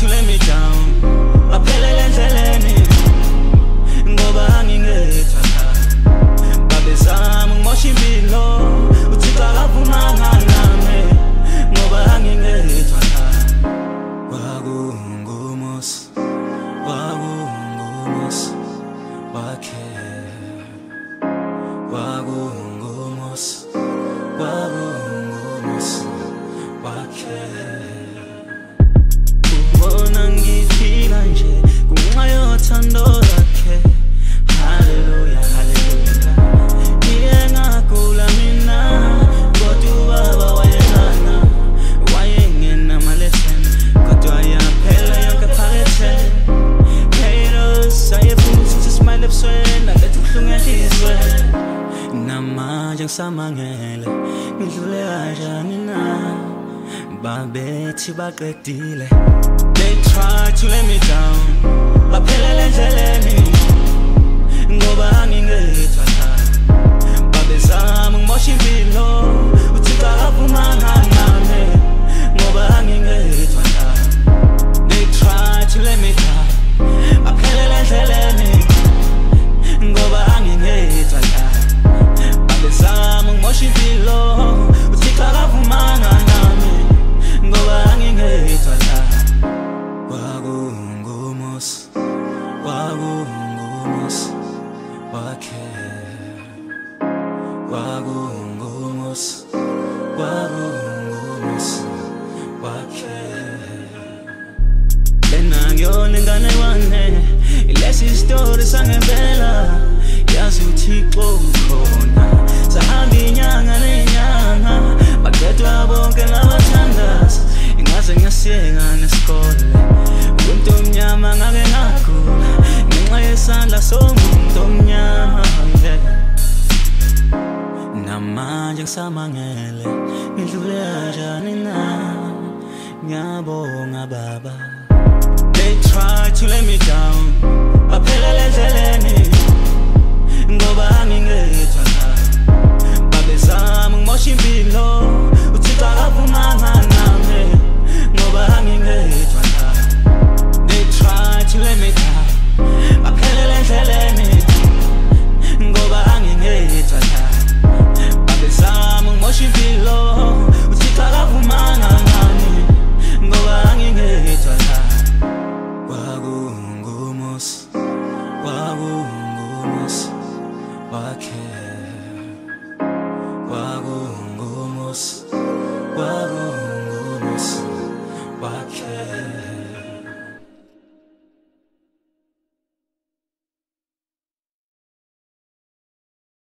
to let me down. Baphelele endleleni ngoba angingethwa babe zami ngimosha impilo uThixo akavumanga nami ngoba angingethwa kwakungumusi wakhe kwakungumusi wakhe ubona ngiphila nje kunxa yothando lakhe. Haleluya haleluya ngiyengagula mina kodwa ubaba wayelana wayengena maletheni kodwa yaphela yonke phakethe. Haters ayefuna ukuthi smile ebusweni alethe ubuhlungu enhliziyweni namanje ngisamangele ngidlule kanjani na babethi baqedile. They try to let me down baphelele endleleni ngoba angingethwa babe zami ngimosha impilo uThixo akavumanga nami ngoba angingethwa. They try to let me down baphelele endleleni ngoba angingethwa babe zami ngimosha impilo uThixo akavumanga nami ngoba angingethwa. Kwakungumusi wakhe kwakungumusi wakhe. Lena ngiyona ingane wane ilesi story sangempela yazi uThixo ukhona sahamba inyanga nenyanga baqedwa bonke nabathandaza ingaze ngiyasiyeka nesikole umuntu omnyama ngake ngagula ngenxa yesandla somuntu omnyama namanje ngisamangele ngidlule kanjani na ngiyabonga baba. They try to let me down baphelele endleleni ngoba angingethwa babe zami ngimosha impilo uThixo akavumanga nami ngoba angingethwa. They try to let me down baphelele endleleni ngoba angingethwa babe zami ngimosha impilo uThixo akavumanga nami ngoba angingethwa. Kwakungumusi wakhe kwakungumusi wakhe.